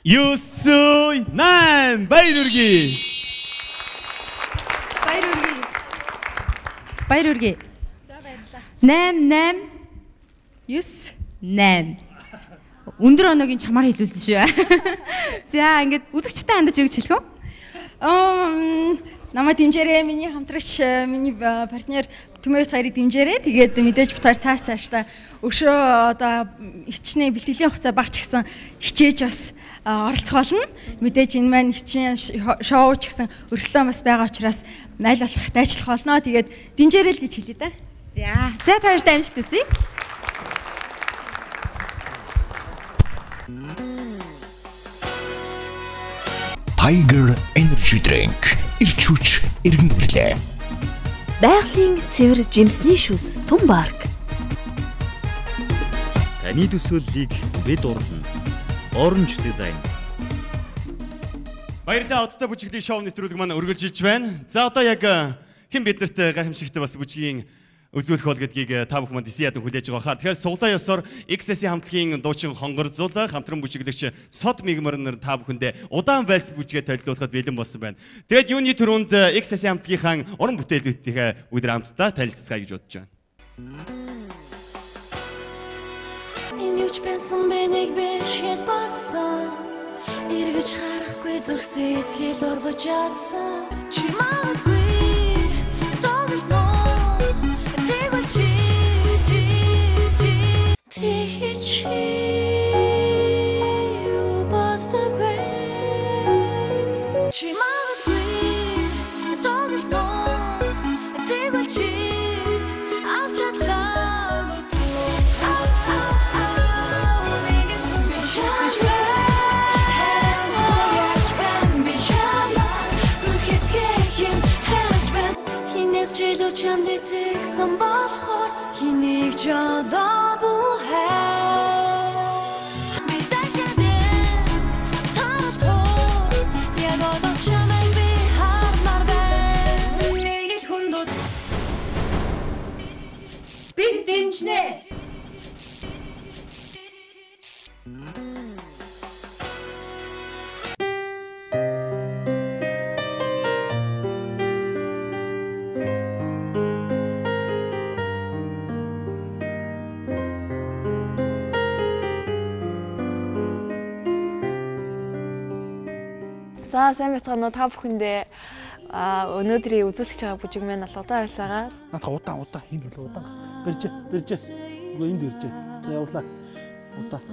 9 Баяр үргээ. Баяр үргээ. За баярлалаа. 8 9 8. Өндөр оногийн чамаар хэлүүлсэн шүү. За ингээд үзэгчтэй хандаж өгч хэлэх үү? Намайг дэмжээрэй, миний хамтрагч, миний партнер Түмэвт хоёрыг дэмжээрэй. Тэгээд мэдээж бут хоёр цаашдаа өшөө одоо хичнээн бэлтгэлийн хугацаа багч гисэн хичээж бас оролцох болно. Мэдээж энэ маань хичнээн шоу ч гэсэн өрсөлдөөн бас байгаа учраас аль болох дайчлах болно. Тэгээд дэмжээрэй л гэж хэлье да. За та хоёрт амжилт хүсье. Tiger Energy Drink ирчүүч иргэн ирлээ. Байгалийн цэвэр жимсний шүс Түн Парк. Таны төсөөллийг бид урдна. Orange Design. Баярлалаа Оцтой бүжиглийн шоу нэвтрүүлэг маань өргөлж иж байна. За одоо яг хэн биднэрт гайхамшигтай бас бүжгийн үзүүлэх бол гэдгийг та бүхэн манд ядан хүлээж байгаа хаа. Тэгэхээр суглаа ёсоор XS-ийн хамтлагийн дуучин хонгор зул хамтран бүжиглэгч Сод Мигмарнер та бүхэндээ удаан байс бүжгээ төлөвлөхөд бэлэн болсон байна. Тэгээд юуны түрүүнд XS-ийн хамтлагийн уран бүтээлүүдийнхээ өдөр хамтдаа танилццгаая гэж бодож байна. Инүүч байсан бэнийг биш хэд бодсон. Эргэж харахгүй зүрхсээ итгэл урвж чадсан. Чи магадгүй чамд итгэсэн болохоор хэнийг ч одоо бүහැ би дахиад таалт яг одоо чамайг би хармаар байна нэг л хүндүүд би дэмжнэ. За сайн байцгаана уу та бүхэндээ өнөөдрийн үзүүлэгч байгаа бүжиг маань бол удаан байсаага. Надаа удаан хийм болоо удаан. Бэрж. Үгүй энд бэрж. За явлаа. Удаан.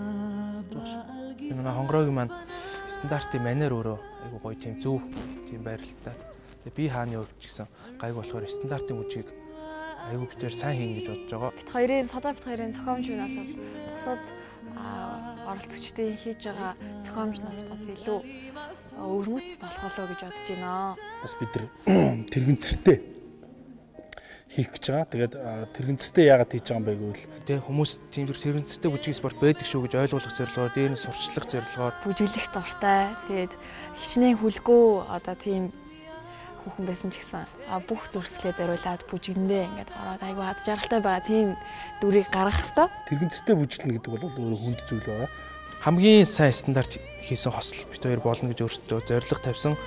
Энэ хонгорогийн маань стандартын манер өөрөө айгу гоё тийм зөв тийм байралтай. Тэгээ би хааны хувьд ч гэсэн гайг болохоор стандартын бүжгийг айгу битээр сайн хийн гэж бодож байгаа. Бит хоёрын бит хоёрын зохиомж нь бол бусад оролцогчдын хийж байгаа зохиомжноос бас илүү өрмөц болох болоо гэж бодож байна. Бас бид тэрэгцэртэй хийх гэж байгаа. Тэгээд тэрэгцэртэй яагаад хийж байгаа юм бэ гэвэл тэг хүмүүс тийм тэрэгцэртэй бүжгийн спорт байдаг шүү гэж ойлгуулах зорилгоор дээрээс сурчлах зорилгоор бүжиглэх дуртай. Тэгээд хичнээн хүлгөө одоо тийм хүүхэн байсан ч гэсэн бүх зөрслөө зориулаад бүжигэндээ ингээд ороод айгүй аз жаргалтай байгаа тийм дүрийг гаргах хэвээр. Тэрэгцэртэй бүжиглэнэ гэдэг бол өөрөө хүнд зүйл байгаа. Хамгийн сайн стандарт хийсэн хосол бит хоёр болно гэж өөртөө зорилго тавьсан.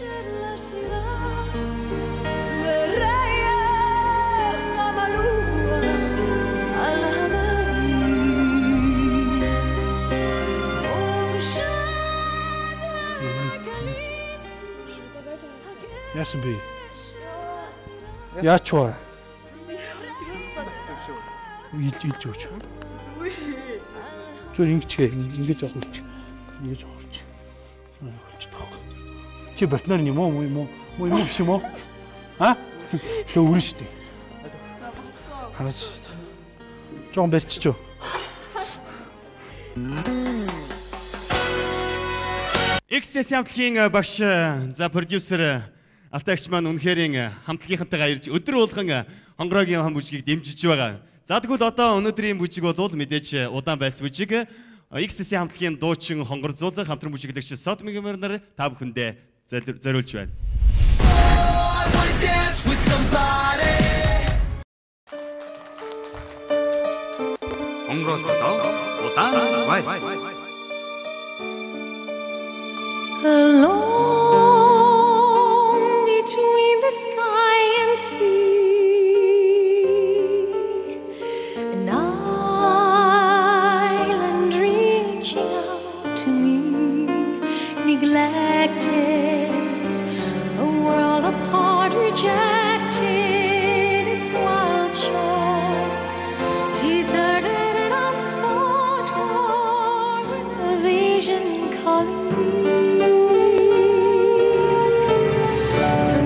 Яасан бэ? Яач вэ? Илж өгч. Зүгээр ингэж авах үрч. Ингэж авах үрч. Хөлч тоох. Чи партнер юм уу? Муу биш юм уу? Тэг өрн штэ. Хараач. Жон барьчихё. XS хамтлагийн багш за продюсер Алтайгч маань үнэхээр хамтлагийнхантайгаа ирж өдөр болгон хонгорогийн хам бүжгийг дэмжиж байгаа. За тэгвэл одоо өнөөдрийн бүжиг бол мэдээж удаан байс бүжиг. XS хамтлагийн дуучин хонгор зул хамтран бүжиглэгч Сод Мигмарнер та бүхэндээ зориулж байна. Хонгороос удаан байс. alone between the sky and sea, an island reaching out to me, neglected, a world apart, rejected, its wild shore, deserted and unsought for, a vision calling me. An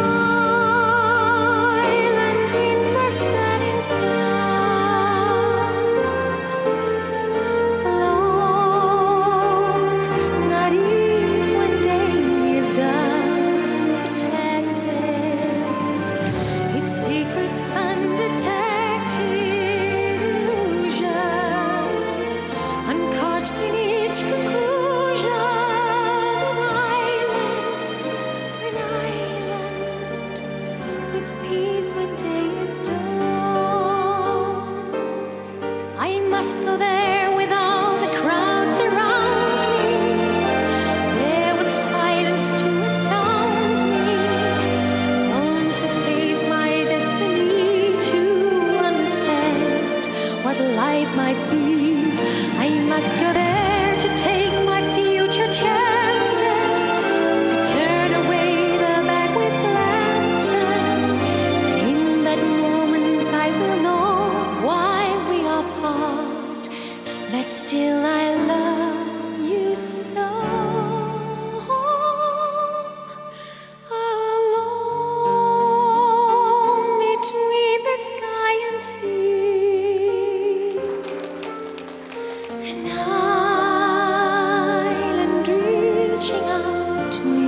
island in the setting sun, alone, not ease when day is done, protected, its secrets undetected, illusion, uncouched in each conclusion. An island with peace when day is done. I must go there with all the crowds around me, there with silence to astound me, alone to face my destiny, to understand what life might be. I must go there to take my future chances, to turn away the backward glances. And in that moment I will know why we are apart, that still I love you so. Alone between the sky and sea, an island reaching out to me,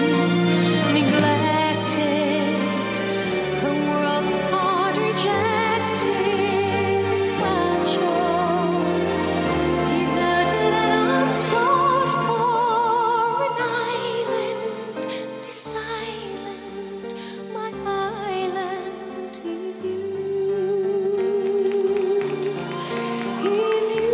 neglected, a world apart, rejected, its wild shore, deserted and unsought for, an island, this island, my island is you. Is you.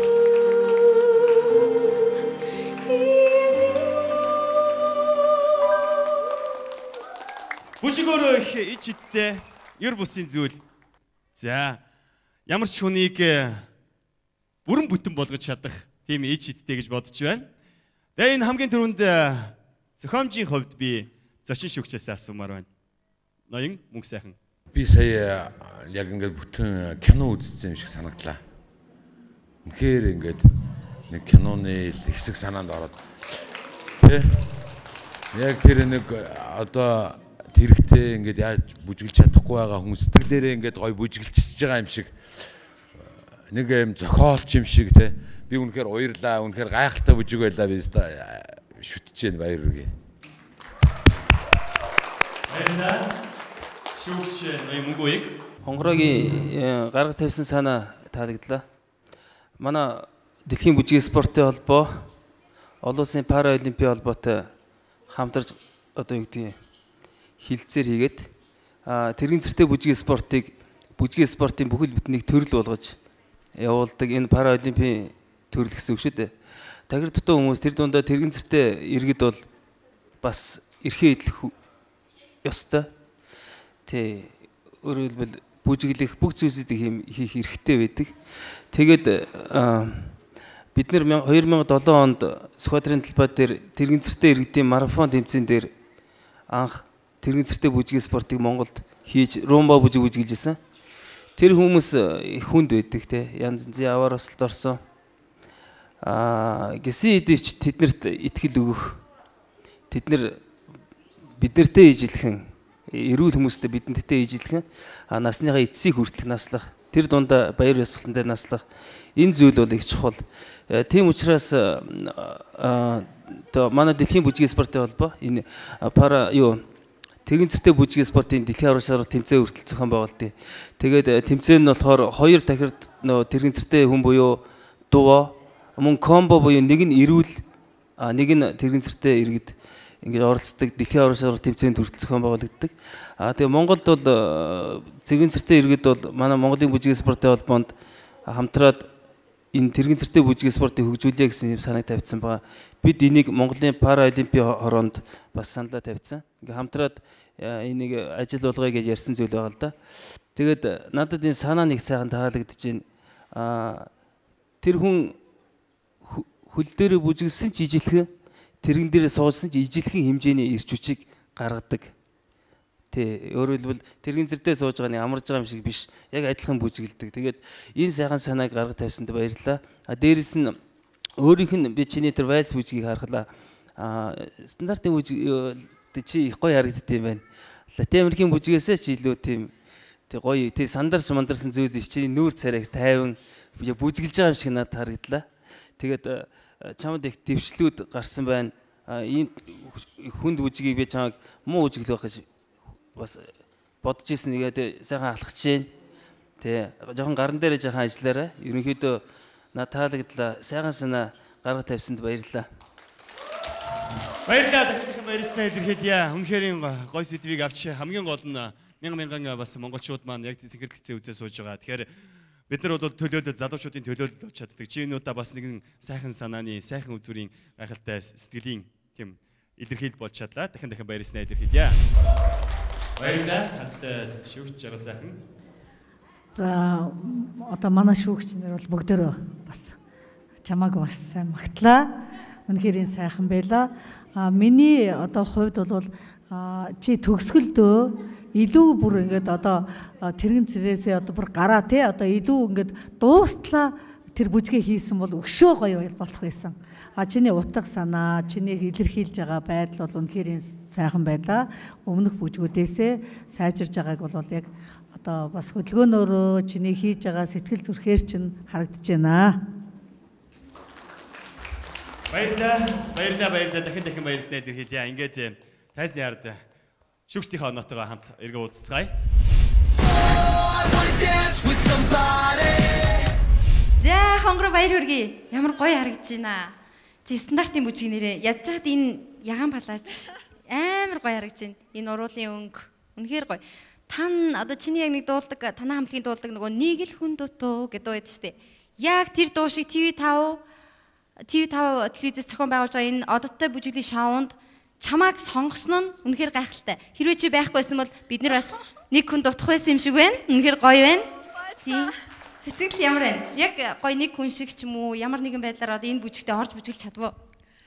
Бүжгөөр ич иттэй ер бусын зүйл. За ямар ч хүнийг бүрэн бүтэн болгож чадах тийм ич иттэй гэж бодож байна. Тэгээ энэ хамгийн түрүүнд зохиомжийн хувьд би зочин шүгчээс асуумаар байна. Ноён мөнх сайхан. Би сая яг ингээд бүтэн кино үзсэн юм шиг санагдлаа. Үнэхээр ингээд нэг киноны хэсэг санаанд ороод тэ яг тэр нэг одоо тэрэгтэй ингээд яаж бүжиглж чадахгүй байгаа хүмүүс сэтгэлээрээ ингээд гой бүжиглчихсэж байгаа юм шиг нэг юм зохиолч юм шиг те би үнэхээр уярлаа үнэхээр гайхалтай бүжиг байлаа би шүтэж байна баяр үргээ. Баярлалаа. Шүүгч Ноёмгүйг Хонгорогийн гаргаж тавьсан санаа таалагдлаа. Манай Дэлхийн бүжгийн спортын холбоо олон улсын параолимпийн холбоотой хамтарч одоо юу гэдгийг хилцээр хийгээд тэргийн зэртэй бүжгийн спортын бүхэл бүтнийг төрөл болгож явуулдаг энэ параолимпийн төрөл гэсэн үг шүү дээ. Тагир дутуу хүмүүс тэр дундаа тэргийн зэртэй иргэд бол бас эрхээ идэх ёстой. Тэ өөрөөр хэлбэл бүжиглэх бүх зүйлсийг хийх эрхтэй байдаг. Тэгээд бид нэр 2007 онд Сүхбаатарын талбай дээр тэргийн зэртэй иргэдийн марафон тэмцээн дээр анх тэргийн зэртэй бүжгийн спортыг Монголд хийж румба бүжиг бүжиглэжсэн. Тэр хүмүүс хүнд байдаг те янз янзын аваар осолд орсон. Гэсэн хэдийч тэднэрт итгэл өгөх тэднэр биднэртэй ижилхэн эрүүл хүмүүстэй бидэнтэй ижилхэн насныхаа эцсийг хүртэлх наслах тэр дундаа баяр ёслолтой наслах энэ зүйл бол их чухал. Тийм учраас манай Дэлхийн бүжгийн спортын холбоо энэ тэргийн зэртэй бүжгийн спортын дэлхийн аврал шалралт тэмцээн хүртэл зохион байгуулдаг. Тэгээд тэмцээн нь болохоор 2 дахир тэргийн зэртэй хүн буюу дуу мөн комбо буюу нэг нь эрүүл нэг нь тэргийн зэртэй иргэд ингэж оролцдог дэлхийн аврал шалралт тэмцээнд хүртэл зохион байгуулагддаг. Тэгээ Монголд бол тэргийн зэртэй иргэд бол манай Монголын бүжгийн спортын холбоонд хамтраад энэ тэрэгэн цэртэй бүжгийн спортыг хөгжүүлэе гэсэн санааг тавьсан байгаа. Бид энийг Монголын Параолимпийн хороонд бас саналаа тавьсан. Ингээ хамтраад энийг ажил болгоё гэж ярьсан зүйл байгаа л да. Тэгээд надад энэ санаа нэг сайхан таалагдж байна. Тэр хүн хөл дээр бүжгэлсэн ч ижилхэн, тэрэгэн дээр суусан ч ижилхэн хэмжээний эрч хүчийг гаргадаг. Тэ өөрөөр хэлбэл тэрэгэн зэрдээ сууж байгаа нэг амарж байгаа юм шиг биш. Яг адилхан бүжгэлдэг. Тэгээд энэ сайхан санааг гаргаж тавьсанд баярлалаа. Дээрээс нь өөрийнх нь би чиний тэр вальс бүжгийг харахлаа. Стандартын бүжиг чи их гоё харагддаг юм байна. Латин Америкийн бүжгээс ч илүү тийм гоё тий сандарч мандарсан зүйл биш. Чиний нүүр царайг тайван бүжгэлж байгаа юм шиг надад харагдлаа. Тэгээд чамд их дэвшлүүд гарсан байна. Ийм хүнд бүжгийг би чамайг муу бүжгэлэх гэж бас бодож ирсэн нэгээд сайхан алхаж чинь. Тэ жоохон гарн дээр жоохон ажиллаарай. Ерөнхийдөө над таалагдлаа. Сайхан санаа гаргаж тавьсанд баярлалаа. Баярлалаа. Баярлалаа илэрхийлье. Үнэхээр гоё сэдвийг авч хамгийн гол нь мянган бас монголчууд маань яг зинхэрхэлцээ үзээ сууж байгаа. Тэгэхээр бид нар бол төлөөлөл залуучуудын төлөөлөл болж чаддаг. Чи энэ удаа бас нэгэн сайхан санааны, сайхан үзүүрийн гайхалтай сэтгэлийн тийм илэрхийлэл болж чадлаа. Дахин баярлалаа илэрхийлье. Баярлалаа. Хаттай шүүгч жаргал сайхан. За одоо манай шүүгч нар бол бүгдөө бас чамааг маш сайн магтлаа. Үнэхээр сайхан байла. Миний одоо хувьд бол чи төгсгөлдөө илүү бүр ингээд одоо тэрэгэн цэрээсээ одоо бүр гараа тий одоо илүү ингээд дуустлаа тэр бүжгээ хийсэн бол өшөө гоё болох байсан. Чиний утга санаа, чиний илэрхийлж байгаа байдал бол үнэхээр сайхан байлаа. Өмнөх бүжгүүдээсээ сайжирж байгааг бол яг одоо бас хөдөлгөөнөөрөө чиний хийж байгаа сэтгэл зүрхээр чинь харагдаж байна. Баярлалаа. Дахин баярлалаа илэрхийлье. Ингээд тайзны ард шүүгчдийнхээ оноотойгоо хамт эргэн уулзцгаая. За хонгор баяр хүргэе. Ямар гоё харагдаж байна. Чи стандартын бүжиг нэрээ ядж хаад энэ ягаан палаач амар гоё харагдаж байна. Энэ уруулын өнгө үнэхээр гоё. Тан одоо чиний яг нэг дуулдаг, танаа хамтлагийн дуулдаг нөгөө нэг л хүн дутуу гэдэг дуу байдаг шүү дээ. Яг тэр дуу шиг TV5 телевизээс зохион байгуулж байгаа энэ одоттой бүжиглийн шоунд чамааг сонгосон нь үнэхээр гайхалтай. Хэрвээ чи байхгүйсэн бол бид нар бас нэг хүн дутах байсан юм шиг байна. Үнэхээр гоё байна. Тийм. Сэтгэл ямар байна? Яг гоё нэг хүн шиг ч юм уу ямар нэгэн байдлаар одоо энэ бүжигтээ орж бүжиглж чадваа.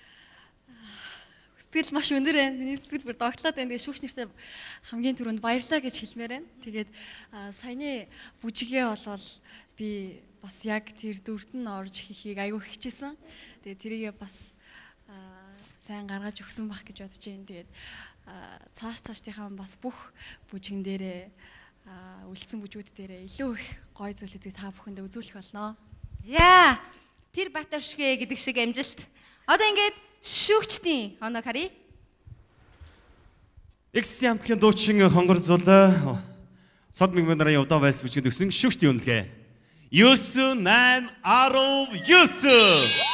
Сэтгэл маш өндөр байна. Миний сэтгэл бүр догтлоод байна. Тэгээ шүүгч нартай хамгийн түрүүнд баярлалаа гэж хэлмээр байна. Тэгээд саяны бүжигээ болвол би бас яг тэр дүрт нь орж хийхийг аягүй хичээсэн. Тэгээд тэрийгээ бас сайн гаргаж өгсөн бах гэж бодож байна. Тэгээд цаашдынхаа бас бүх бүжгэн дээрээ үлдсэн бүжгүүд дээрээ илүү их гоё зүйлүүдийг та бүхэндээ үзүүлэх болно. За тэр бат оршгэ гэдэг шиг амжилт. Одоо ингээд шүүгчдийн оног харъя. X хамтлагийн дуучин хонгор зулаа сод мэгмэн нарын удаан вальс бүжгэнд өгсөн шүүгчдийн үнэлгээ. 9 8 19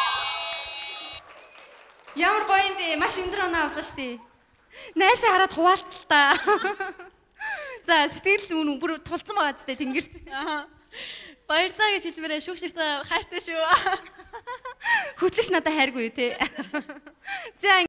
Ямар гоё юм бэ? Маш өндөр оноо авлаа шүү дээ. Найшаа хараад хуваалцлаа. За сэтгэл бүр тулцсан байгаа зү тэнгэрт. Баярлалаа гэж хэлмээрээ шүүгч нартай хайртай шүү. Хөтлөш надад хайргүй тий. За